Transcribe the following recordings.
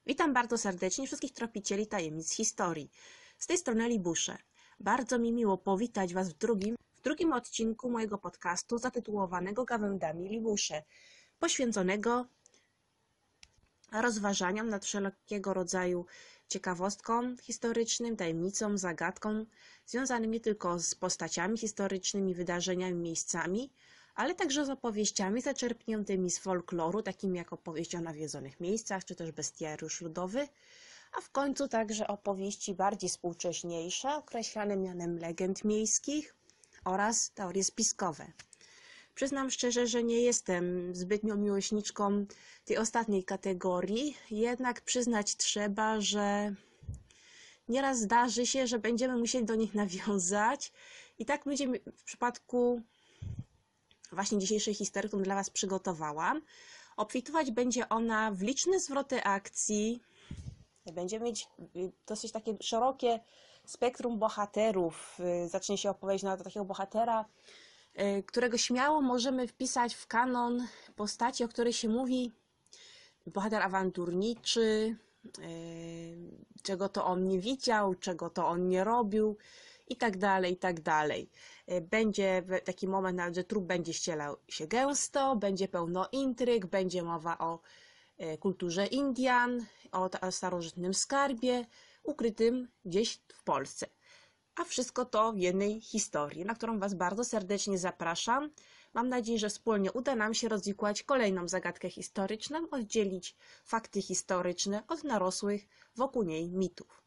Witam bardzo serdecznie wszystkich tropicieli tajemnic historii. Z tej strony Libusze. Bardzo mi miło powitać Was w drugim odcinku mojego podcastu zatytułowanego Gawędami Libusze, poświęconego rozważaniom nad wszelkiego rodzaju ciekawostkom historycznym, tajemnicom, zagadkom, związanym nie tylko z postaciami historycznymi, wydarzeniami, miejscami, ale także z opowieściami zaczerpniętymi z folkloru, takimi jak opowieści o nawiedzonych miejscach, czy też bestiariusz ludowy, a w końcu także opowieści bardziej współcześniejsze, określane mianem legend miejskich oraz teorie spiskowe. Przyznam szczerze, że nie jestem zbytnio miłośniczką tej ostatniej kategorii, jednak przyznać trzeba, że nieraz zdarzy się, że będziemy musieli do nich nawiązać i tak będzie w przypadku właśnie dzisiejszej historii, którą dla Was przygotowałam. Obfitować będzie ona w liczne zwroty akcji. Będziemy mieć dosyć takie szerokie spektrum bohaterów. Zacznie się opowieść na takiego bohatera, którego śmiało możemy wpisać w kanon postaci, o której się mówi bohater awanturniczy, czego to on nie widział, czego to on nie robił i tak dalej, i tak dalej. Będzie taki moment, że trup będzie ścielał się gęsto, będzie pełno intryg, będzie mowa o kulturze Indian, o starożytnym skarbie ukrytym gdzieś w Polsce. A wszystko to w jednej historii, na którą Was bardzo serdecznie zapraszam. Mam nadzieję, że wspólnie uda nam się rozwikłać kolejną zagadkę historyczną, oddzielić fakty historyczne od narosłych wokół niej mitów.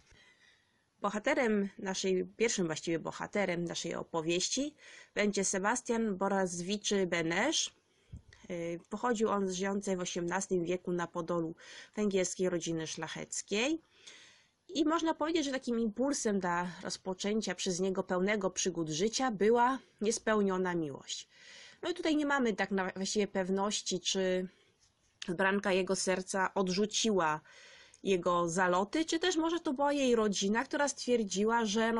Pierwszym właściwie bohaterem naszej opowieści będzie Sebastian Borazwiczy-Benesz. Pochodził on z żyjącej w XVIII wieku na Podolu węgierskiej rodziny szlacheckiej. I można powiedzieć, że takim impulsem dla rozpoczęcia przez niego pełnego przygód życia była niespełniona miłość. No i tutaj nie mamy tak właściwie pewności, czy branka jego serca odrzuciła jego zaloty, czy też może to była jej rodzina, która stwierdziła, że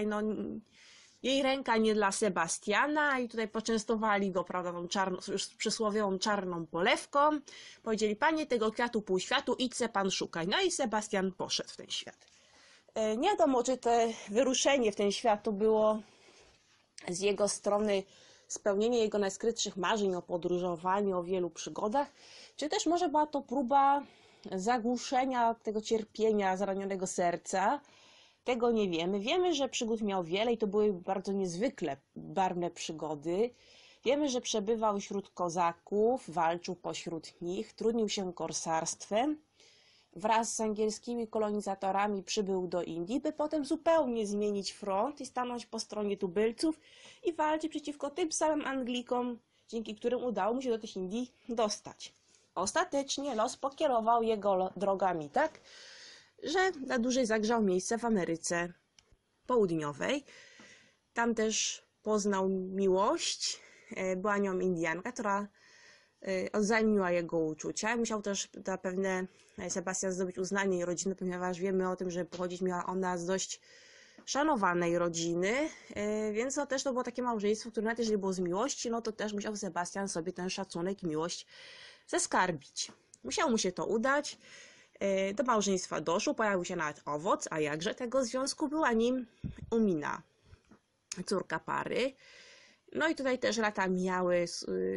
jej ręka nie dla Sebastiana i tutaj poczęstowali go, prawda, tą już przysłowiową czarną polewką. Powiedzieli: panie tego kwiatu pół światu, idź se pan szukaj. No i Sebastian poszedł w ten świat. Nie wiadomo, czy to wyruszenie w ten świat to było z jego strony spełnienie jego najskrytszych marzeń o podróżowaniu, o wielu przygodach, czy też może była to próba zagłuszenia tego cierpienia zranionego serca. Tego nie wiemy. Wiemy, że przygód miał wiele i to były bardzo niezwykle barwne przygody. Wiemy, że przebywał wśród kozaków, walczył pośród nich, trudnił się korsarstwem. Wraz z angielskimi kolonizatorami przybył do Indii, by potem zupełnie zmienić front i stanąć po stronie tubylców i walczyć przeciwko tym samym Anglikom, dzięki którym udało mu się do tych Indii dostać. Ostatecznie los pokierował jego drogami tak, że na dłużej zagrzał miejsce w Ameryce Południowej. Tam też poznał miłość. Była nią Indianka, która odzajmiła jego uczucia. Musiał też zapewne Sebastian zdobyć uznanie jej rodziny, ponieważ wiemy o tym, że pochodzić miała ona z dość szanowanej rodziny, więc to było takie małżeństwo, które nawet jeżeli było z miłości, no to też musiał Sebastian sobie ten szacunek i miłość zaskarbić. Musiało mu się to udać. Do małżeństwa doszło, pojawił się nawet owoc, a jakże tego związku była nim Umina, córka pary. No i tutaj też lata mijały,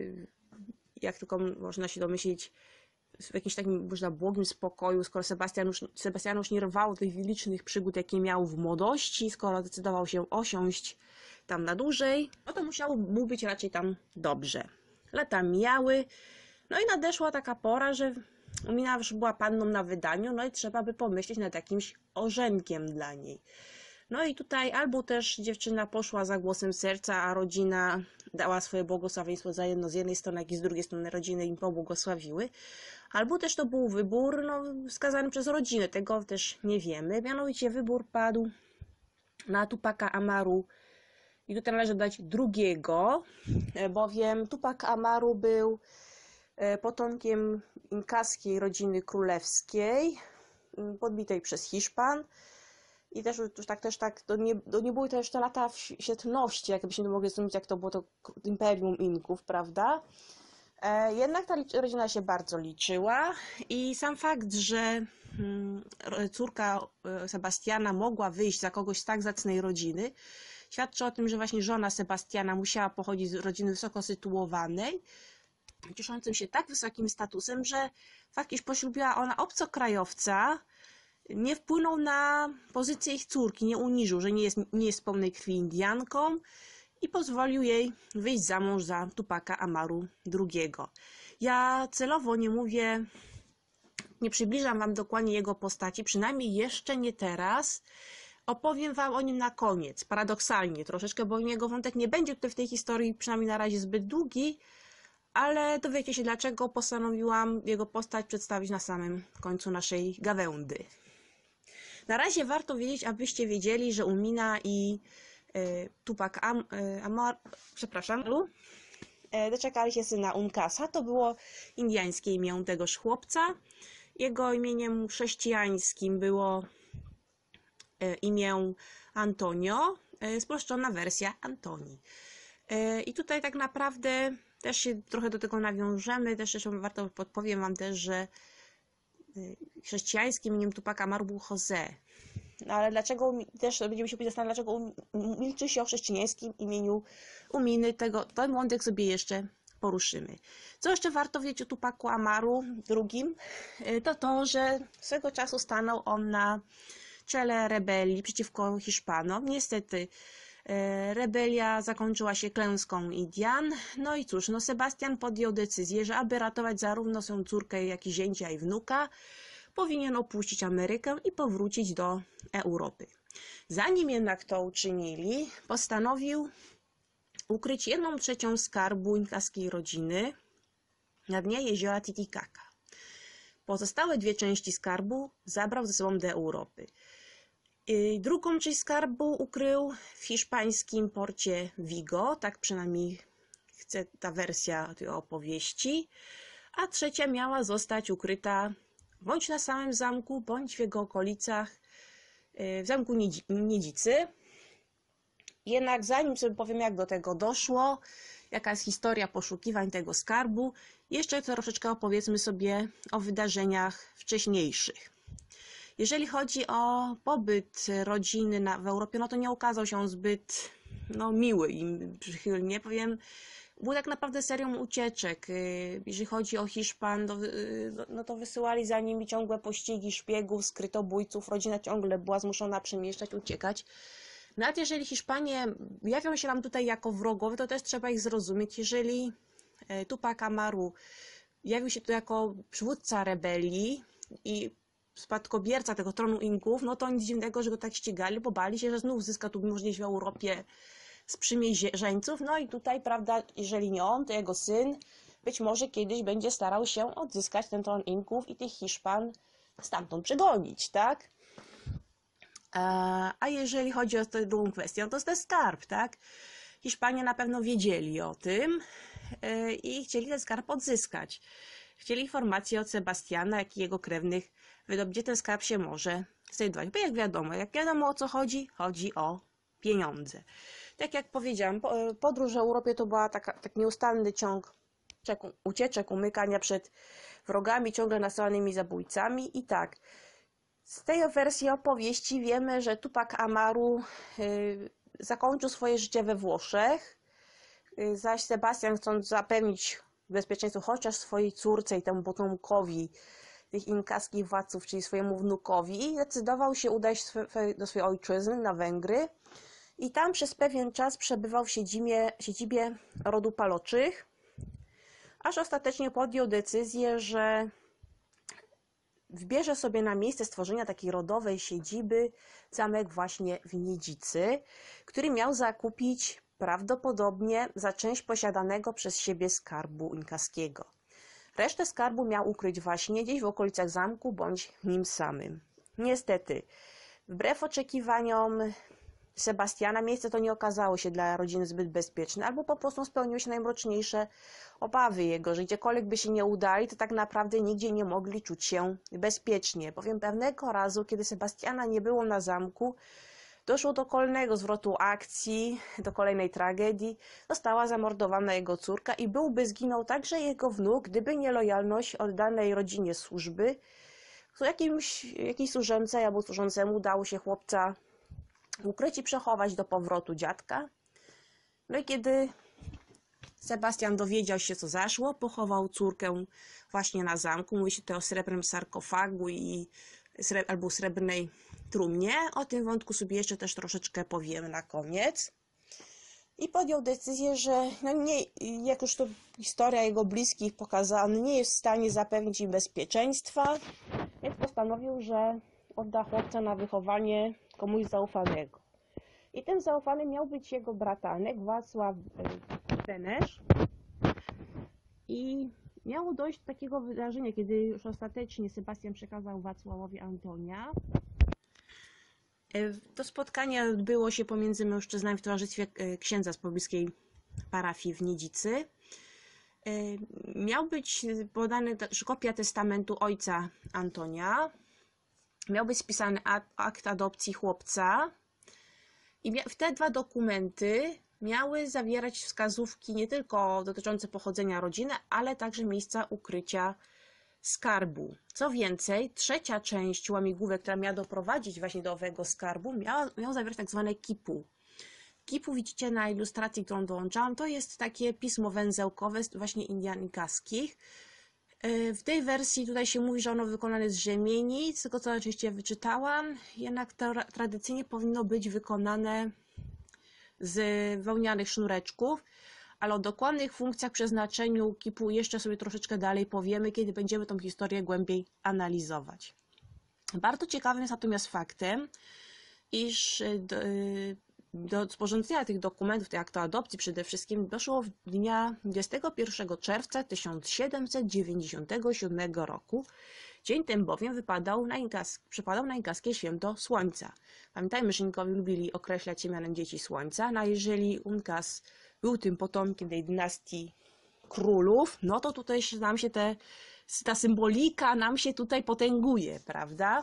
jak tylko można się domyślić, w jakimś takim można błogim spokoju, skoro Sebastian już nie rwał tych licznych przygód, jakie miał w młodości, skoro decydował się osiąść tam na dłużej, no to musiało mu być raczej tam dobrze. Lata mijały, no i nadeszła taka pora, że Umina już była panną na wydaniu, no i trzeba by pomyśleć nad jakimś ożenkiem dla niej. No i tutaj albo też dziewczyna poszła za głosem serca, a rodzina dała swoje błogosławieństwo z jednej strony, jak i z drugiej strony rodziny im pobłogosławiły, albo też to był wybór wskazany przez rodzinę, tego też nie wiemy. Mianowicie wybór padł na Tupaca Amaru i tutaj należy dodać drugiego, bowiem Tupac Amaru był potomkiem inkaskiej rodziny królewskiej, podbitej przez Hiszpan. I też to nie były to jeszcze lata świetności, jakbyśmy to mogli zrozumieć, jak to było to imperium Inków, prawda? Jednak ta rodzina się bardzo liczyła i sam fakt, że córka Sebastiana mogła wyjść za kogoś z tak zacnej rodziny, świadczy o tym, że właśnie żona Sebastiana musiała pochodzić z rodziny wysoko sytuowanej, cieszącym się tak wysokim statusem, że fakt, iż poślubiła ona obcokrajowca, nie wpłynął na pozycję ich córki, nie uniżył, że nie jest pełnej krwi Indianką i pozwolił jej wyjść za mąż za Tupaca Amaru II. Ja celowo nie przybliżam wam dokładnie jego postaci, przynajmniej jeszcze nie teraz. Opowiem wam o nim na koniec, paradoksalnie troszeczkę, bo jego wątek nie będzie tutaj w tej historii, przynajmniej na razie zbyt długi, ale dowiecie się, dlaczego postanowiłam jego postać przedstawić na samym końcu naszej gawędy. Na razie warto wiedzieć, abyście wiedzieli, że Umina i Tupac Amaru doczekali się syna Unkasa. To było indiańskie imię tegoż chłopca. Jego imieniem chrześcijańskim było imię Antonio, sproszczona wersja Antoni. I tutaj tak naprawdę też się trochę do tego nawiążemy. Też jeszcze warto podpowiem wam też, że chrześcijańskim imieniem Tupaca Amaru był José. No ale dlaczego, też będziemy się zastanawiać, dlaczego milczy się o chrześcijańskim imieniu Uminy, ten wątek sobie jeszcze poruszymy. Co jeszcze warto wiedzieć o Tupacu Amaru II, to to, że swego czasu stanął on na czele rebelii przeciwko Hiszpanom. Niestety rebelia zakończyła się klęską Indian. No i cóż, Sebastian podjął decyzję, że aby ratować zarówno swoją córkę, jak i zięcia i wnuka, powinien opuścić Amerykę i powrócić do Europy. Zanim jednak to uczynili, postanowił ukryć 1/3 skarbu inkaskiej rodziny na dnie jeziora Titicaca. Pozostałe 2 części skarbu zabrał ze sobą do Europy. Drugą część skarbu ukrył w hiszpańskim porcie Vigo, tak przynajmniej chce ta wersja tej opowieści, a trzecia miała zostać ukryta bądź na samym zamku, bądź w jego okolicach, w zamku Niedzicy. Jednak zanim sobie powiem, jak do tego doszło, jaka jest historia poszukiwań tego skarbu, jeszcze troszeczkę opowiedzmy sobie o wydarzeniach wcześniejszych. Jeżeli chodzi o pobyt rodziny w Europie, no to nie okazał się on zbyt miły i przychylnie, powiem. Był tak naprawdę serią ucieczek. Jeżeli chodzi o Hiszpan, to wysyłali za nimi ciągłe pościgi szpiegów, skrytobójców. Rodzina ciągle była zmuszona przemieszczać, uciekać. Nawet jeżeli Hiszpanie jawią się nam tutaj jako wrogowie, to też trzeba ich zrozumieć. Jeżeli Tupac Amaru jawił się tu jako przywódca rebelii i spadkobierca tego tronu Inków, no to nic dziwnego, że go tak ścigali, bo bali się, że znów zyska tu możliwość w Europie sprzymierzeńców. No i tutaj, prawda, jeżeli nie on, to jego syn być może kiedyś będzie starał się odzyskać ten tron Inków i tych Hiszpan stamtąd przegonić, tak? A jeżeli chodzi o tę drugą kwestię, no to jest ten skarb, tak? Hiszpanie na pewno wiedzieli o tym i chcieli ten skarb odzyskać. Chcieli informacje od Sebastiana, jak i jego krewnych, gdzie ten skarb się może znajdować. Bo jak wiadomo o co chodzi? Chodzi o pieniądze. Tak jak powiedziałam, podróż w Europie to była taki nieustanny ciąg ucieczek, umykania przed wrogami, ciągle nasyłanymi zabójcami. I tak, z tej wersji opowieści wiemy, że Tupac Amaru zakończył swoje życie we Włoszech, zaś Sebastian, chcąc zapewnić bezpieczeństwo chociaż swojej córce i temu potomkowi tych inkaskich władców, czyli swojemu wnukowi, decydował się udać do swojej ojczyzny na Węgry i tam przez pewien czas przebywał w siedzibie rodu Paloczych, aż ostatecznie podjął decyzję, że wybierze sobie na miejsce stworzenia takiej rodowej siedziby zamek właśnie w Niedzicy, który miał zakupić prawdopodobnie za część posiadanego przez siebie skarbu inkaskiego. Resztę skarbu miał ukryć właśnie gdzieś w okolicach zamku bądź w nim samym. Niestety, wbrew oczekiwaniom Sebastiana, miejsce to nie okazało się dla rodziny zbyt bezpieczne, albo po prostu spełniły się najmroczniejsze obawy jego, że gdziekolwiek by się nie udali, to tak naprawdę nigdzie nie mogli czuć się bezpiecznie. Bowiem pewnego razu, kiedy Sebastiana nie było na zamku, doszło do kolejnego zwrotu akcji, do kolejnej tragedii. Została zamordowana jego córka i byłby zginął także jego wnuk, gdyby nie lojalność oddanej rodzinie służby. Jakiś służącej albo służącemu udało się chłopca ukryć i przechować do powrotu dziadka. No i kiedy Sebastian dowiedział się, co zaszło, pochował córkę właśnie na zamku. Mówi się tutaj o srebrnym sarkofagu albo srebrnej trumnie. O tym wątku sobie jeszcze też troszeczkę powiem na koniec. I podjął decyzję, że jak już to historia jego bliskich pokazała, on nie jest w stanie zapewnić im bezpieczeństwa, więc postanowił, że odda chłopca na wychowanie komuś zaufanego. I tym zaufanym miał być jego bratanek Wacław Benesz. I miało dojść do takiego wydarzenia, kiedy już ostatecznie Sebastian przekazał Wacławowi Antonia. To spotkanie odbyło się pomiędzy mężczyznami w towarzystwie księdza z pobliskiej parafii w Niedzicy. Miał być podany kopia testamentu ojca Antonia. Miał być spisany akt adopcji chłopca. I te dwa dokumenty miały zawierać wskazówki nie tylko dotyczące pochodzenia rodziny, ale także miejsca ukrycia skarbu. Co więcej, trzecia część łamigłówek, która miała doprowadzić właśnie do owego skarbu, miała zawierać tak zwane kipu. Kipu widzicie na ilustracji, którą dołączałam. To jest takie pismo węzełkowe właśnie indianikaskich. W tej wersji tutaj się mówi, że ono wykonane jest z rzemieni, z tego co oczywiście wyczytałam, jednak tradycyjnie powinno być wykonane z wełnianych sznureczków, ale o dokładnych funkcjach, przeznaczeniu kipu jeszcze sobie troszeczkę dalej powiemy, kiedy będziemy tą historię głębiej analizować. Bardzo ciekawym jest natomiast faktem, iż do sporządzenia tych dokumentów, tej aktu adopcji przede wszystkim, doszło dnia 21 czerwca 1797 roku. Dzień ten bowiem przypadał na inkaskie święto Słońca. Pamiętajmy, że Inkowie lubili określać się mianem dzieci Słońca, no a jeżeli Unkas był tym potomkiem tej dynastii królów, no to tutaj nam się ta symbolika nam się tutaj potęguje, prawda?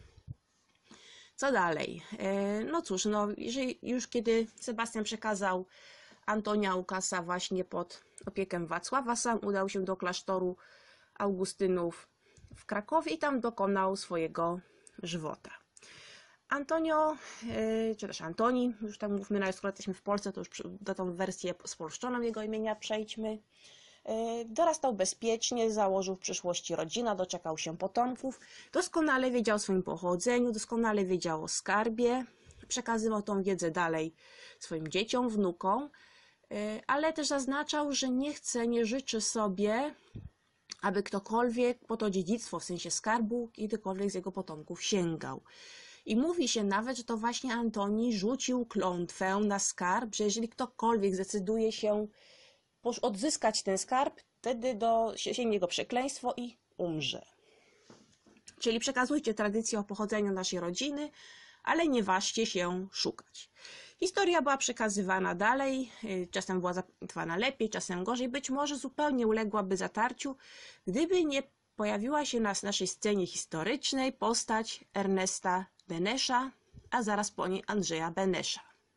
Co dalej? No cóż, jeżeli już kiedy Sebastian przekazał Antonia Łukasa właśnie pod opiekę Wacława, sam udał się do klasztoru Augustynów w Krakowie i tam dokonał swojego żywota. Antonio, czy też Antoni, już tak mówmy, no skoro jesteśmy w Polsce, to już do tą wersję spolszczoną jego imienia przejdźmy. Dorastał bezpiecznie, założył w przyszłości rodzinę, doczekał się potomków, doskonale wiedział o swoim pochodzeniu, doskonale wiedział o skarbie, przekazywał tą wiedzę dalej swoim dzieciom, wnukom, ale też zaznaczał, że nie życzy sobie, aby ktokolwiek po to dziedzictwo, w sensie skarbu, kiedykolwiek z jego potomków sięgał. I mówi się nawet, że to właśnie Antoni rzucił klątwę na skarb, że jeżeli ktokolwiek zdecyduje się odzyskać ten skarb, wtedy sięgnie jego przekleństwo i umrze. Czyli przekazujcie tradycję o pochodzeniu naszej rodziny, ale nie ważcie się szukać. Historia była przekazywana dalej, czasem była zapamiętywana lepiej, czasem gorzej, być może zupełnie uległaby zatarciu, gdyby nie pojawiła się na naszej scenie historycznej postać Ernesta Benesza, a zaraz po niej Andrzeja Benesza.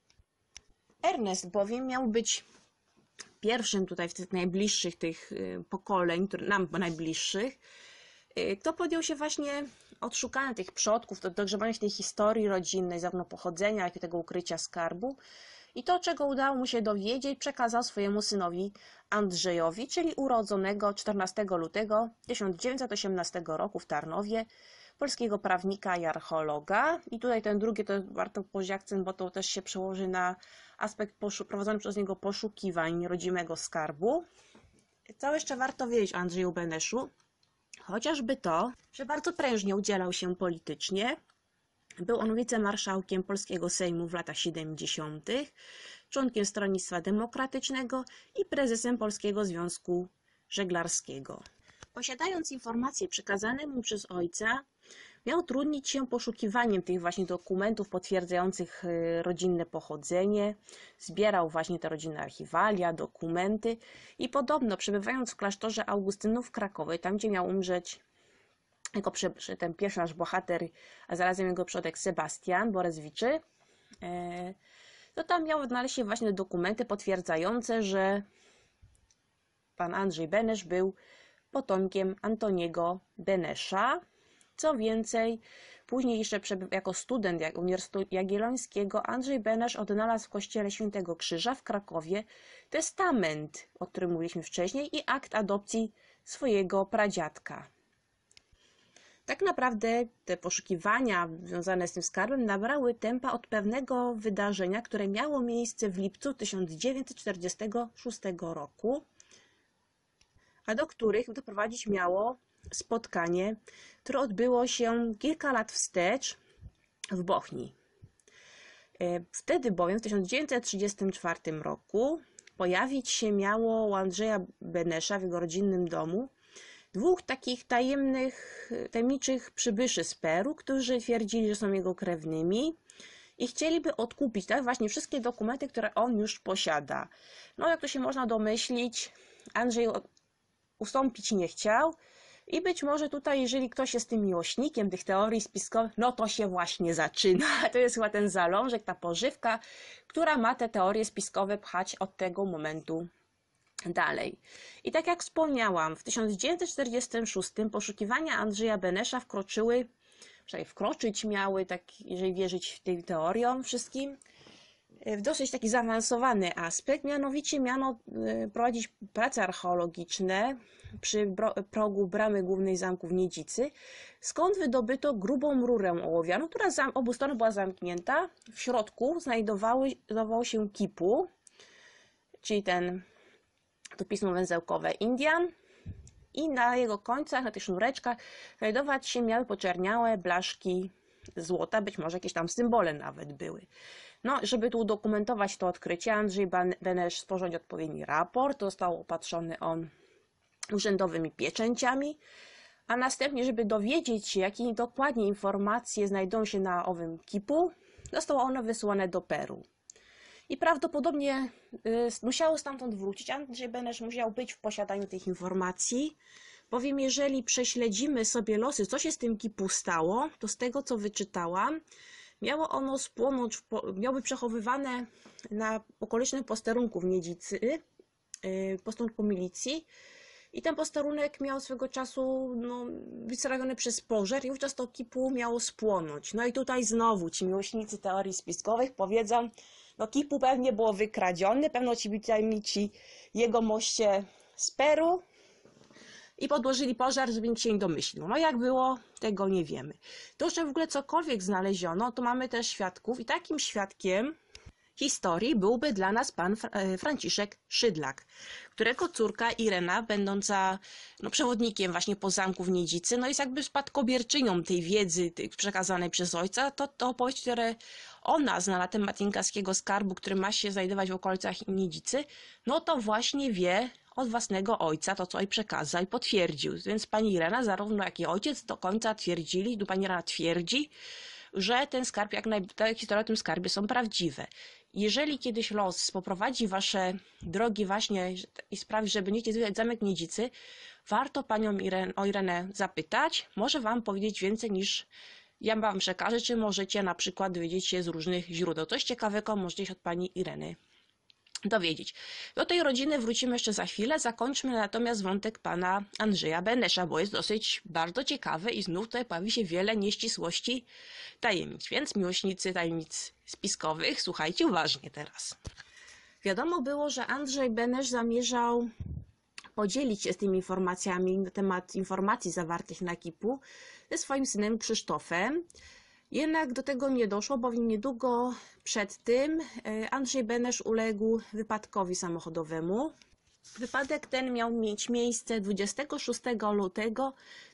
Ernest bowiem miał być pierwszym tutaj w tych najbliższych tych pokoleń, nam najbliższych, kto podjął się właśnie odszukania tych przodków, dogrzebania się tej historii rodzinnej, zarówno pochodzenia, jak i tego ukrycia skarbu. I to, czego udało mu się dowiedzieć, przekazał swojemu synowi Andrzejowi, czyli urodzonego 14 lutego 1918 roku w Tarnowie, polskiego prawnika i archeologa. I tutaj ten drugi to warto położyć akcent, bo to też się przełoży na aspekt prowadzonych przez niego poszukiwań rodzimego skarbu. Co jeszcze warto wiedzieć o Andrzeju Beneszu? Chociażby to, że bardzo prężnie udzielał się politycznie. Był on wicemarszałkiem Polskiego Sejmu w latach 70., członkiem Stronnictwa Demokratycznego i prezesem Polskiego Związku Żeglarskiego. Posiadając informacje przekazane mu przez ojca, miał trudnić się poszukiwaniem tych właśnie dokumentów potwierdzających rodzinne pochodzenie, zbierał właśnie te rodzinne archiwalia, dokumenty i podobno przebywając w klasztorze Augustynów w Krakowie, tam gdzie miał umrzeć jako ten pierwszy nasz bohater, a zarazem jego przodek Sebastian Borezwiczy, to tam miały odnaleźć się właśnie dokumenty potwierdzające, że pan Andrzej Benesz był potomkiem Antoniego Benesza. Co więcej, później jeszcze jako student Uniwersytetu Jagiellońskiego Andrzej Benesz odnalazł w kościele Świętego Krzyża w Krakowie testament, o którym mówiliśmy wcześniej, i akt adopcji swojego pradziadka. Tak naprawdę te poszukiwania związane z tym skarbem nabrały tempa od pewnego wydarzenia, które miało miejsce w lipcu 1946 roku, a do których doprowadzić miało spotkanie, które odbyło się kilka lat wstecz w Bochni. Wtedy bowiem w 1934 roku pojawić się miało u Andrzeja Benesza w jego rodzinnym domu dwóch takich tajemniczych przybyszy z Peru, którzy twierdzili, że są jego krewnymi i chcieliby odkupić właśnie wszystkie dokumenty, które on już posiada. No, jak to się można domyślić, Andrzej ustąpić nie chciał i być może tutaj, jeżeli ktoś jest tym miłośnikiem tych teorii spiskowych, no to się właśnie zaczyna. To jest chyba ten zalążek, ta pożywka, która ma te teorie spiskowe pchać od tego momentu dalej. I tak jak wspomniałam, w 1946 poszukiwania Andrzeja Benesza wkroczyć miały, tak, jeżeli wierzyć tym teoriom wszystkim, w dosyć taki zaawansowany aspekt, mianowicie miano prowadzić prace archeologiczne przy progu bramy głównej zamku w Niedzicy, skąd wydobyto grubą rurę ołowianą, która z obu stron była zamknięta. W środku znajdowało się kipu, czyli to pismo węzełkowe Indian, i na jego końcach, na tych sznureczkach znajdować się miały poczerniałe blaszki złota, być może jakieś tam symbole nawet były. No, żeby tu udokumentować to odkrycie, Andrzej Benesz sporządził odpowiedni raport, został opatrzony on urzędowymi pieczęciami, a następnie, żeby dowiedzieć się, jakie dokładnie informacje znajdują się na owym kipu, zostało ono wysłane do Peru. I prawdopodobnie musiało stamtąd wrócić. Andrzej Benesz musiał być w posiadaniu tych informacji, bowiem jeżeli prześledzimy sobie losy, co się z tym kipu stało, to z tego, co wyczytałam, miało ono spłonąć, miało być przechowywane na okolicznym posterunku w Niedzicy, posterunku milicji, i ten posterunek miał swego czasu być strawiony przez pożar i wówczas to kipu miało spłonąć. No i tutaj znowu ci miłośnicy teorii spiskowych powiedzą, no kipu pewnie było wykradziony, pewno ci tajemnici jegomoście z Peru i podłożyli pożar, żeby nikt się nie domyślił. No jak było, tego nie wiemy. To, że w ogóle cokolwiek znaleziono, to mamy też świadków i takim świadkiem historii byłby dla nas pan Franciszek Szydlak, którego córka Irena, będąca przewodnikiem właśnie po zamku w Niedzicy, jest jakby spadkobierczynią tej wiedzy przekazanej przez ojca. To opowieść, które ona zna na temat inkaskiego skarbu, który ma się znajdować w okolicach Niedzicy, to właśnie wie od własnego ojca to, co jej przekazał i potwierdził. Więc pani Irena, zarówno jak i ojciec do końca pani Irena twierdzi, że ten skarb, te historie o tym skarbie są prawdziwe. Jeżeli kiedyś los poprowadzi wasze drogi właśnie i sprawi, że będziecie zwiedzać zamek Niedzicy, warto panią Irenę zapytać. Może wam powiedzieć więcej niż ja wam przekażę, czy możecie na przykład dowiedzieć się z różnych źródeł. Coś ciekawego możecie się od pani Ireny dowiedzieć. Do tej rodziny wrócimy jeszcze za chwilę. Zakończmy natomiast wątek pana Andrzeja Benesza, bo jest dosyć bardzo ciekawy i znów tutaj pojawi się wiele nieścisłości, tajemnic. Więc miłośnicy tajemnic spiskowych, słuchajcie uważnie teraz. Wiadomo było, że Andrzej Benesz zamierzał podzielić się z tymi informacjami na temat informacji zawartych na kipu ze swoim synem Krzysztofem. Jednak do tego nie doszło, bowiem niedługo przed tym Andrzej Benesz uległ wypadkowi samochodowemu. Wypadek ten miał mieć miejsce 26 lutego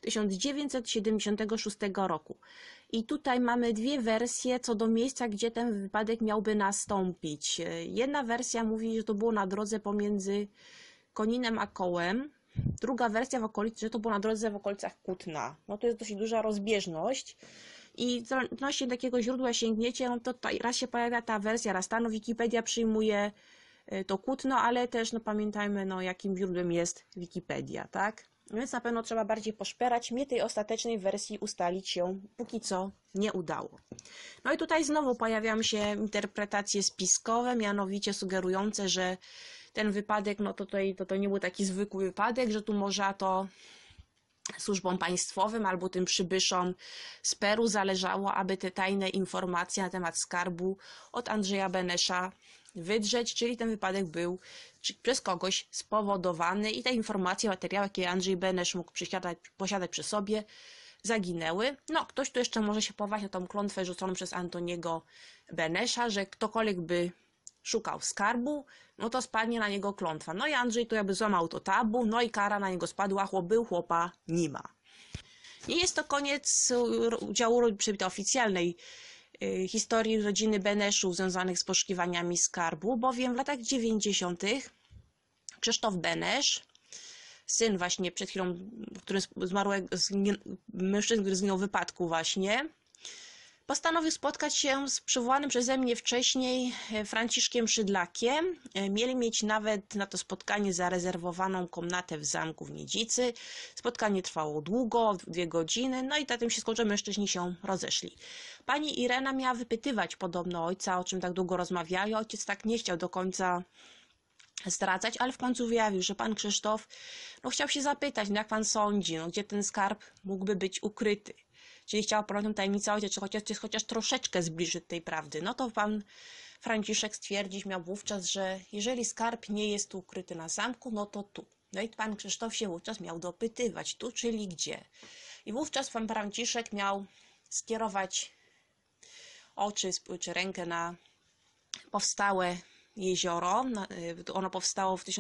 1976 roku. I tutaj mamy dwie wersje co do miejsca, gdzie ten wypadek miałby nastąpić. Jedna wersja mówi, że to było na drodze pomiędzy Koninem a Kołem. Druga wersja że to było na drodze w okolicach Kutna. To jest dosyć duża rozbieżność. I w zależności do jakiego źródła sięgniecie, to raz się pojawia ta wersja, raz ta, Wikipedia przyjmuje to Kutno, ale też pamiętajmy, jakim źródłem jest Wikipedia, tak? Więc na pewno trzeba bardziej poszperać. Mnie tej ostatecznej wersji ustalić się póki co nie udało. No i tutaj znowu pojawiają się interpretacje spiskowe, mianowicie sugerujące, że ten wypadek, no to nie był taki zwykły wypadek, że tu może to służbom państwowym albo tym przybyszom z Peru zależało, aby te tajne informacje na temat skarbu od Andrzeja Benesza wydrzeć, czyli ten wypadek był przez kogoś spowodowany i te informacje, materiały, jakie Andrzej Benesz mógł posiadać przy sobie, zaginęły. No, ktoś tu jeszcze może się powołać na tą klątwę rzuconą przez Antoniego Benesza, że ktokolwiek by szukał skarbu, no to spadnie na niego klątwa. No i Andrzej to jakby złamał to tabu, no i kara na niego spadła, chłop był, chłopa nie ma. I jest to koniec udziału przy tej oficjalnej historii rodziny Beneszów związanych z poszukiwaniami skarbu, bowiem w latach 90. Krzysztof Benesz, syn właśnie przed chwilą, mężczyzny, który zginął w wypadku właśnie, postanowił spotkać się z przywołanym przeze mnie wcześniej Franciszkiem Szydlakiem. Mieli mieć nawet na to spotkanie zarezerwowaną komnatę w zamku w Niedzicy. Spotkanie trwało długo, 2 godziny, no i na tym się skończyło, mężczyźni się rozeszli. Pani Irena miała wypytywać podobno ojca, o czym tak długo rozmawiali. Ojciec tak nie chciał do końca zdradzać, ale w końcu wyjawił, że pan Krzysztof chciał się zapytać, jak pan sądzi, gdzie ten skarb mógłby być ukryty. Czyli chciał porównać tajemnicę ojca, czy chociaż troszeczkę zbliżyć tej prawdy. No to pan Franciszek stwierdzić miał wówczas, że jeżeli skarb nie jest ukryty na zamku, no to tu. No i pan Krzysztof się wówczas miał dopytywać, tu czyli gdzie. I wówczas pan Franciszek miał skierować oczy czy rękę na powstałe jezioro. Ono powstało w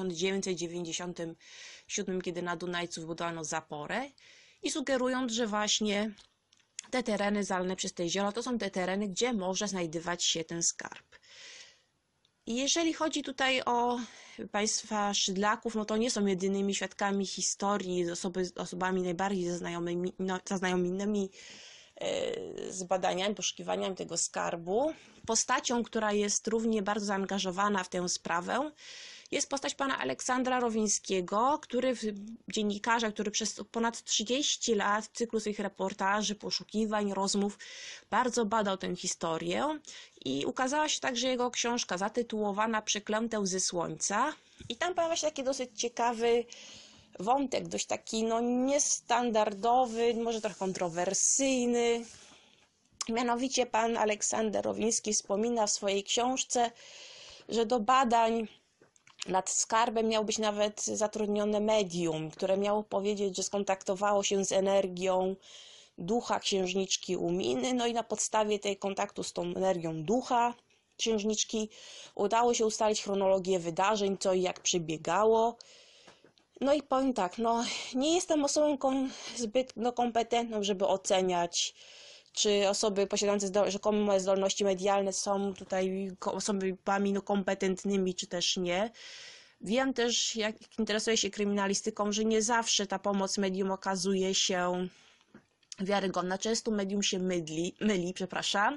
1997, kiedy na Dunajcu wybudowano zaporę i sugerując, że właśnie te tereny zalane przez te jezioro to są te tereny, gdzie może znajdywać się ten skarb. I jeżeli chodzi tutaj o państwa Szydlaków, no to nie są jedynymi świadkami historii, osobami najbardziej zaznajomionymi z badaniami, poszukiwaniami tego skarbu. Postacią, która jest równie bardzo zaangażowana w tę sprawę, jest postać pana Aleksandra Rowińskiego, dziennikarza, który przez ponad 30 lat w cyklu swoich reportaży, poszukiwań, rozmów bardzo badał tę historię i ukazała się także jego książka zatytułowana Przeklęte łzy słońca i tam pojawia się taki dosyć ciekawy wątek, dość taki niestandardowy, może trochę kontrowersyjny. Mianowicie pan Aleksander Rowiński wspomina w swojej książce, że do badań nad skarbem miało być nawet zatrudnione medium, które miało powiedzieć, że skontaktowało się z energią ducha księżniczki Uminy, no i na podstawie tej kontaktu z tą energią ducha księżniczki udało się ustalić chronologię wydarzeń, co i jak przebiegało. No i powiem tak, nie jestem osobą zbyt kompetentną, żeby oceniać, czy osoby posiadające rzekome zdolności medialne są tutaj osobami kompetentnymi, czy też nie. Wiem też, jak interesuję się kryminalistyką, że nie zawsze ta pomoc medium okazuje się wiarygodna. Często medium się myli, przepraszam.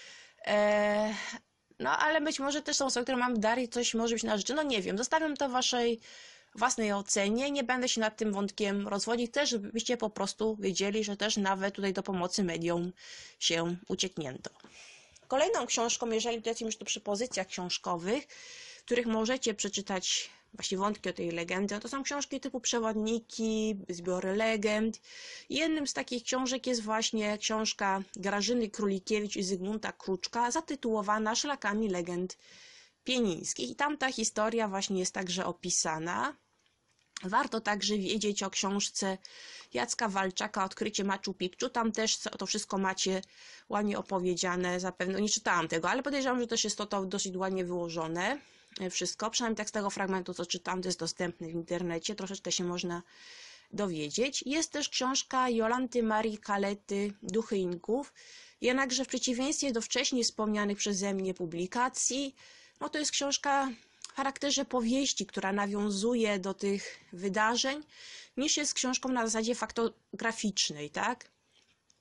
Ale być może też są osoby, które mam dar i coś może być na rzeczy. Nie wiem, zostawiam to waszej własnej ocenie, nie będę się nad tym wątkiem rozwodzić, też żebyście po prostu wiedzieli, że też nawet tutaj do pomocy mediom się ucieknięto. Kolejną książką, jeżeli tutaj jesteśmy już tu przy pozycjach książkowych, w których możecie przeczytać właśnie wątki o tej legendy, to są książki typu przewodniki, zbiory legend. Jednym z takich książek jest właśnie książka Grażyny Królikiewicz i Zygmunta Kruczka, zatytułowana Szlakami legend pienińskich. I tam ta historia właśnie jest także opisana. Warto także wiedzieć o książce Jacka Walczaka Odkrycie Machu Picchu. Tam też to wszystko macie ładnie opowiedziane. Zapewne nie czytałam tego, ale podejrzewam, że też jest to dosyć ładnie wyłożone. Wszystko, przynajmniej tak z tego fragmentu, co czytam, to jest dostępne w internecie. Troszeczkę się można dowiedzieć. Jest też książka Jolanty Marii Kalety Duchy Inków. Jednakże w przeciwieństwie do wcześniej wspomnianych przeze mnie publikacji, to jest książka w charakterze powieści, która nawiązuje do tych wydarzeń, niż jest książką na zasadzie faktograficznej, tak?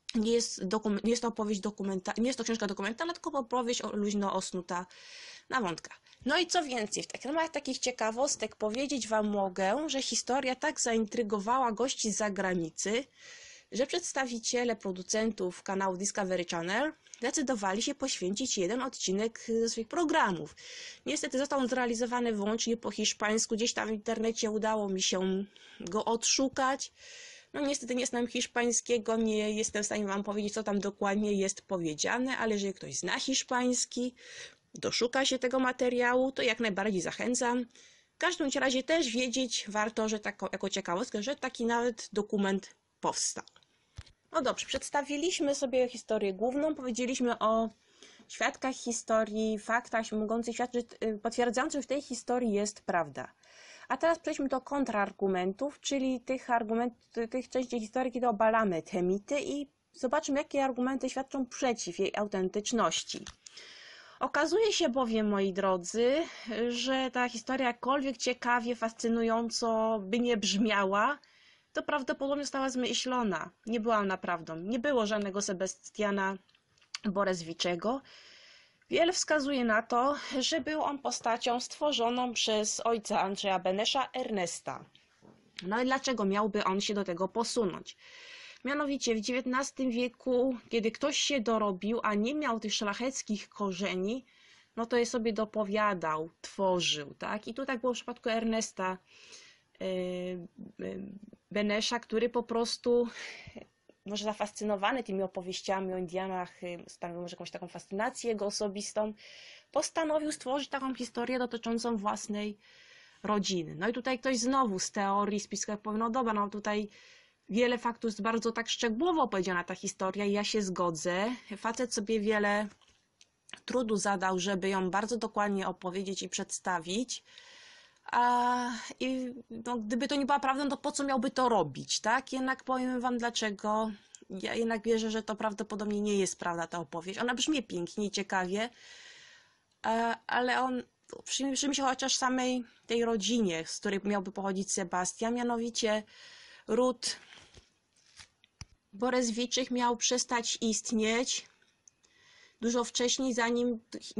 Nie jest to opowieść nie jest to książka dokumentalna, tylko opowieść luźno osnuta na wątkach. No i co więcej, w ramach takich ciekawostek powiedzieć Wam mogę, że historia tak zaintrygowała gości z zagranicy, że przedstawiciele producentów kanału Discovery Channel zdecydowali się poświęcić jeden odcinek ze swoich programów. Niestety został on zrealizowany wyłącznie po hiszpańsku, gdzieś tam w internecie udało mi się go odszukać. No niestety nie znam hiszpańskiego, nie jestem w stanie Wam powiedzieć, co tam dokładnie jest powiedziane, ale jeżeli ktoś zna hiszpański, doszuka się tego materiału, to jak najbardziej zachęcam. W każdym razie też wiedzieć warto, że jako ciekawostkę, że taki nawet dokument powstał. No dobrze, przedstawiliśmy sobie historię główną, powiedzieliśmy o świadkach historii, faktach mogących świadczyć, potwierdzających, że w tej historii jest prawda. A teraz przejdźmy do kontrargumentów, czyli tych części historii, kiedy obalamy te mity i zobaczymy, jakie argumenty świadczą przeciw jej autentyczności. Okazuje się bowiem, moi drodzy, że ta historia jakkolwiek ciekawie, fascynująco by nie brzmiała, to prawdopodobnie została zmyślona. Nie była ona prawdą. Nie było żadnego Sebastiana Borezwiczego. Wiele wskazuje na to, że był on postacią stworzoną przez ojca Andrzeja Benesza, Ernesta. No i dlaczego miałby on się do tego posunąć? Mianowicie w XIX wieku, kiedy ktoś się dorobił, a nie miał tych szlacheckich korzeni, no to je sobie dopowiadał, tworzył, tak? I tu tak było w przypadku Ernesta Benesza, który po prostu, może zafascynowany tymi opowieściami o Indianach, stanowił może jakąś taką fascynację jego osobistą, postanowił stworzyć taką historię dotyczącą własnej rodziny. No i tutaj ktoś znowu z teorii spiskowych powie, no dobra, no tutaj wiele faktów jest bardzo tak szczegółowo opowiedziana ta historia i ja się zgodzę. Facet sobie wiele trudu zadał, żeby ją bardzo dokładnie opowiedzieć i przedstawić. No, gdyby to nie była prawdą, to po co miałby to robić, tak? Jednak powiem Wam dlaczego. Ja jednak wierzę, że to prawdopodobnie nie jest prawda ta opowieść. Ona brzmi pięknie i ciekawie, ale on przyjmie się chociaż samej tej rodzinie, z której miałby pochodzić Sebastian, mianowicie ród Borezwiczych miał przestać istnieć dużo wcześniej, zanim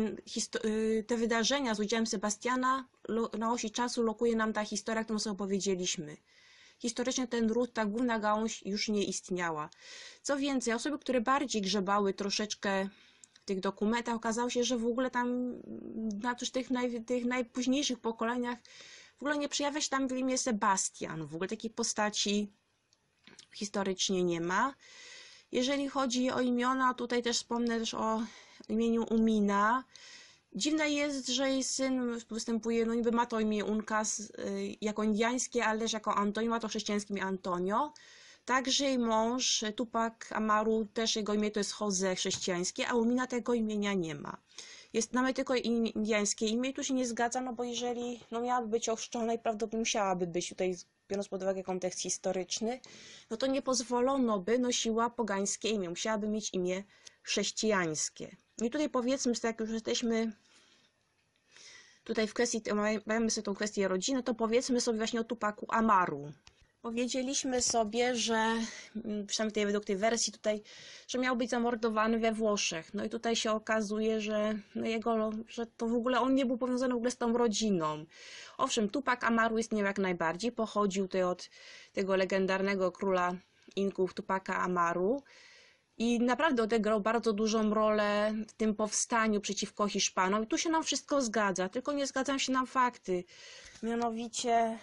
te wydarzenia z udziałem Sebastiana na osi czasu lokuje nam ta historia, którą sobie opowiedzieliśmy. Historycznie ten ród, ta główna gałąź już nie istniała. Co więcej, osoby, które bardziej grzebały troszeczkę w tych dokumentach, okazało się, że w ogóle tam na tych najpóźniejszych pokoleniach w ogóle nie przejawia się tam w imię Sebastian. W ogóle takiej postaci historycznie nie ma. Jeżeli chodzi o imiona, tutaj też wspomnę też o imieniu Umina. Dziwne jest, że jej syn występuje, no niby ma to imię Uncas jako indiańskie, ale też jako Antonio, ma to chrześcijańskie imię Antonio. Także jej mąż Tupac Amaru, też jego imię to jest Jose chrześcijańskie, a Umina tego imienia nie ma. Mamy tylko indiańskie imię i tu się nie zgadza, no bo jeżeli miałaby być ochrzczona i prawdopodobnie musiałaby być tutaj, biorąc pod uwagę kontekst historyczny, no to nie pozwolono by nosiła pogańskie imię, musiałaby mieć imię chrześcijańskie. I tutaj powiedzmy, że jak już jesteśmy tutaj w kwestii, mamy sobie tą kwestię rodziny, to powiedzmy sobie właśnie o Tupacu Amaru. Powiedzieliśmy sobie, że, przynajmniej według tej wersji tutaj, że miał być zamordowany we Włoszech. No i tutaj się okazuje, że że to w ogóle on nie był powiązany w ogóle z tą rodziną. Owszem, Tupac Amaru istniał jak najbardziej, pochodził tutaj od tego legendarnego króla Inków Tupaca Amaru i naprawdę odegrał bardzo dużą rolę w tym powstaniu przeciwko Hiszpanom. I tu się nam wszystko zgadza, tylko nie zgadzają się nam fakty. Mianowicie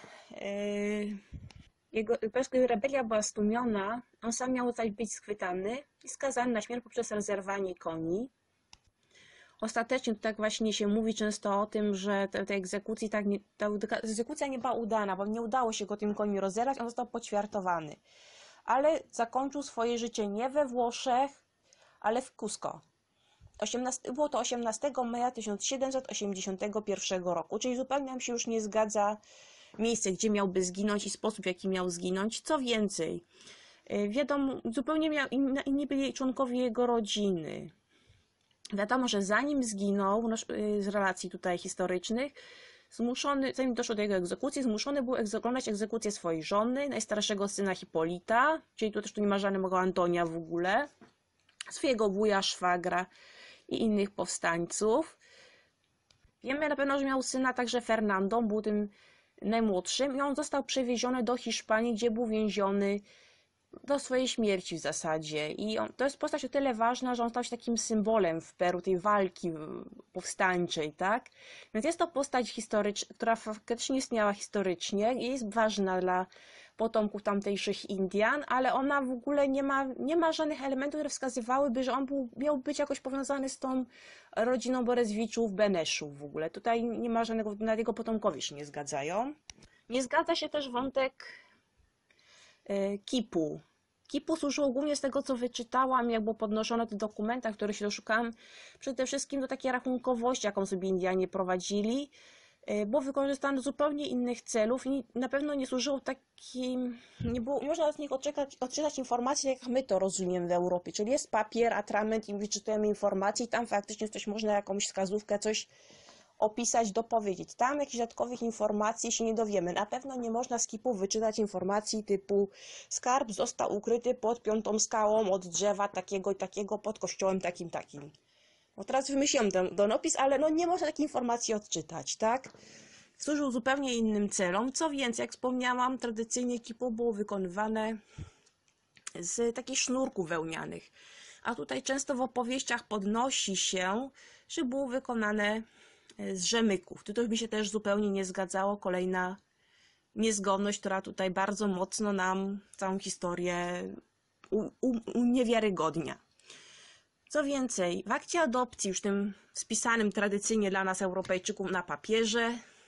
jego rebelia była stłumiona, on sam miał być schwytany i skazany na śmierć poprzez rozerwanie koni. Ostatecznie to tak właśnie się mówi często o tym, że ta egzekucja nie była udana, bo nie udało się go tym koniem rozerwać, on został poćwiartowany. Ale zakończył swoje życie nie we Włoszech, ale w Cusco. Było to 18 maja 1781 roku, czyli zupełnie nam się już nie zgadza miejsce, gdzie miałby zginąć i sposób, w jaki miał zginąć. Co więcej, wiadomo, zupełnie inni byli członkowie jego rodziny. Wiadomo, że zanim zginął, z relacji tutaj historycznych, zmuszony, zanim doszło do jego egzekucji, zmuszony był oglądać egzekucję swojej żony, najstarszego syna Hipolita, czyli tu też tu nie ma żadnego Antonia w ogóle, swojego wuja, szwagra i innych powstańców. Wiemy na pewno, że miał syna także Fernando, był tym najmłodszym i on został przewieziony do Hiszpanii, gdzie był więziony do swojej śmierci w zasadzie. I to jest postać o tyle ważna, że on stał się takim symbolem w Peru tej walki powstańczej, tak? Więc jest to postać historyczna, która faktycznie istniała historycznie i jest ważna dla potomków tamtejszych Indian, ale ona w ogóle nie ma żadnych elementów, które wskazywałyby, że on miał być jakoś powiązany z tą rodziną Borezwiczów, Beneszów w ogóle. Tutaj nie ma żadnego, nawet jego potomkowie się nie zgadzają. Nie zgadza się też wątek Kipu. Kipu służyło głównie z tego, co wyczytałam, jak było podnoszone w tych dokumentach, których się doszukałam, przede wszystkim do takiej rachunkowości, jaką sobie Indianie prowadzili, bo wykorzystano do zupełnie innych celów i na pewno nie służyło takim, nie można z nich odczytać informacji, jak my to rozumiemy w Europie, czyli jest papier, atrament i wyczytujemy informacje i tam faktycznie coś można, jakąś wskazówkę, coś opisać, dopowiedzieć. Tam jakichś dodatkowych informacji się nie dowiemy. Na pewno nie można z Kipu wyczytać informacji typu skarb został ukryty pod 5. skałą od drzewa takiego i takiego pod kościołem takim. No teraz wymyśliłam ten opis, ale no nie można takiej informacji odczytać, tak? Służył zupełnie innym celom. Co więcej, jak wspomniałam, tradycyjnie Kipu było wykonywane z takich sznurków wełnianych. A tutaj często w opowieściach podnosi się, że było wykonane z rzemyków. Tu by się też zupełnie nie zgadzało. Kolejna niezgodność, która tutaj bardzo mocno nam całą historię uniewiarygodnia. Co więcej, w akcie adopcji, już tym spisanym tradycyjnie dla nas Europejczyków na papierze,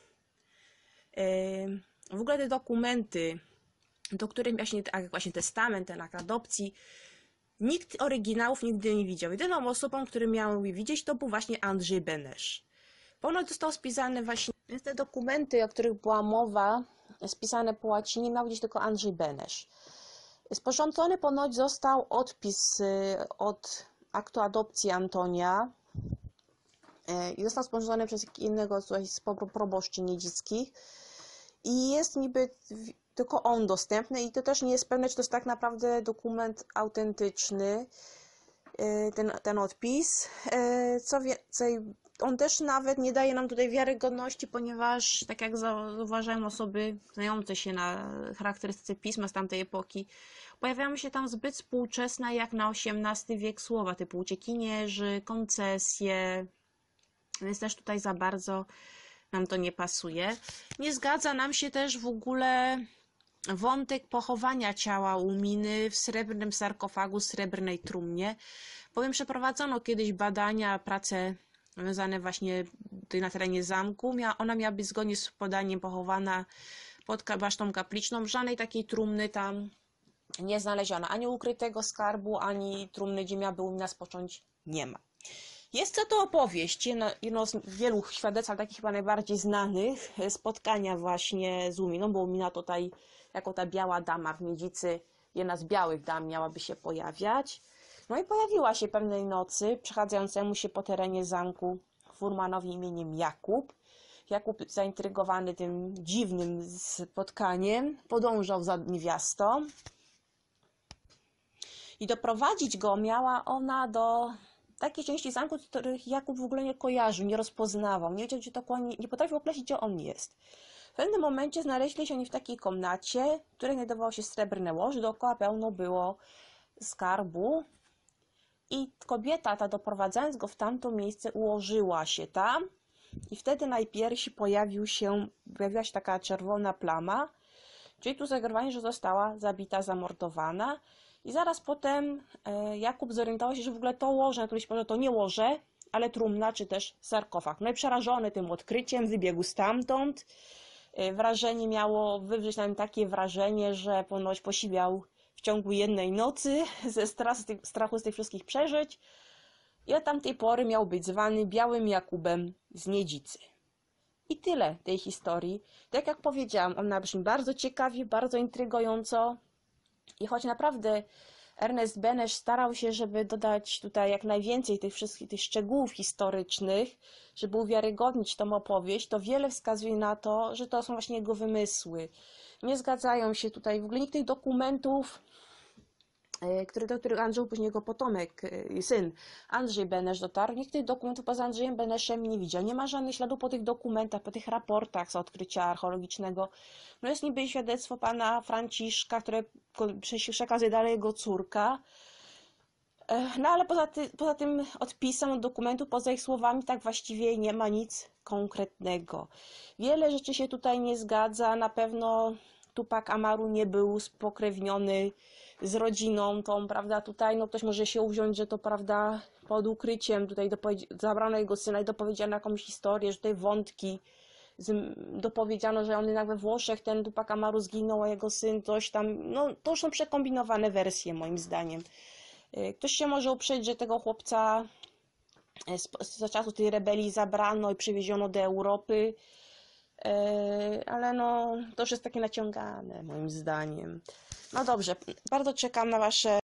w ogóle te dokumenty, do których właśnie testament, ten akt adopcji, nikt oryginałów nigdy nie widział. Jedyną osobą, który miał je widzieć, to był właśnie Andrzej Benesz. Ponoć został spisany właśnie, więc te dokumenty, o których była mowa, spisane po łacinie, miał widzieć tylko Andrzej Benesz. Sporządzony ponoć został odpis od aktu adopcji Antonia i został sporządzony przez innego z proboszczy niedzieckich i jest niby tylko on dostępny i to też nie jest pewne, czy to jest tak naprawdę dokument autentyczny, ten odpis. Co więcej, on też nawet nie daje nam tutaj wiarygodności, ponieważ, tak jak zauważają osoby znające się na charakterystyce pisma z tamtej epoki, pojawiają się tam zbyt współczesne jak na XVIII wiek słowa typu uciekinierzy, koncesje, więc też tutaj za bardzo nam to nie pasuje. Nie zgadza nam się też w ogóle wątek pochowania ciała Uminy w srebrnym sarkofagu, srebrnej trumnie, bowiem przeprowadzono kiedyś badania, prace związane właśnie tutaj na terenie zamku. Ona miała być zgodnie z podaniem pochowana pod basztą kapliczną. Żadnej takiej trumny tam nie znaleziono. Ani ukrytego skarbu, ani trumny, gdzie miałaby Umina spocząć, nie ma. Jest to opowieść, jedno z wielu świadectw, ale takich chyba najbardziej znanych, spotkania właśnie z Uminą, bo Umina tutaj jako ta biała dama w Miedzicy, jedna z białych dam miałaby się pojawiać. No i pojawiła się pewnej nocy przechadzającemu się po terenie zamku furmanowi imieniem Jakub. Jakub, zaintrygowany tym dziwnym spotkaniem, podążał za niewiastą i doprowadzić go miała ona do takiej części zamku, których Jakub w ogóle nie kojarzył, nie rozpoznawał, nie wiedział, gdzie dokładnie, nie potrafił określić, gdzie on jest. W pewnym momencie znaleźli się oni w takiej komnacie, w której znajdowało się srebrne łoże, dookoła pełno było skarbu i kobieta ta, doprowadzając go w tamto miejsce, ułożyła się tam i wtedy najpierw pojawiła się taka czerwona plama, czyli tu zagrywanie, że została zabita, zamordowana. I zaraz potem Jakub zorientował się, że w ogóle to łoże, na którym się to nie łoże, ale trumna, czy też sarkofag. No i przerażony tym odkryciem wybiegł stamtąd. Wrażenie miało wywrzeć na nim takie wrażenie, że ponoć posiwiał w ciągu jednej nocy ze strachu z tych wszystkich przeżyć i od tamtej pory miał być zwany Białym Jakubem z Miedzicy. I tyle tej historii. Tak jak powiedziałam, ona brzmi bardzo ciekawie, bardzo intrygująco i choć naprawdę Ernest Beneš starał się, żeby dodać tutaj jak najwięcej tych wszystkich tych szczegółów historycznych, żeby uwiarygodnić tą opowieść. To wiele wskazuje na to, że to są właśnie jego wymysły. Nie zgadzają się tutaj w ogóle nikt tych dokumentów, do których Andrzej, później jego potomek, syn Andrzej Beneš dotarł. Nikt tych dokumentów poza Andrzejem Beneszem nie widział. Nie ma żadnych śladów po tych dokumentach, po tych raportach z odkrycia archeologicznego. No jest niby świadectwo pana Franciszka, które przekazuje dalej jego córka. No ale poza tym odpisem od dokumentu, poza ich słowami, tak właściwie nie ma nic konkretnego. Wiele rzeczy się tutaj nie zgadza. Na pewno Tupac Amaru nie był spokrewniony z rodziną tą, prawda, tutaj, no ktoś może się uwziąć, że to, prawda, pod ukryciem tutaj zabrano jego syna i dopowiedziano jakąś historię, że tutaj wątki, dopowiedziano, że on jednak we Włoszech, ten Tupac Amaru zginął, a jego syn coś tam, no to już są przekombinowane wersje moim zdaniem. Ktoś się może uprzeć, że tego chłopca za czasu tej rebelii zabrano i przywieziono do Europy, ale no to już jest takie naciągane moim zdaniem. No dobrze, bardzo czekam na wasze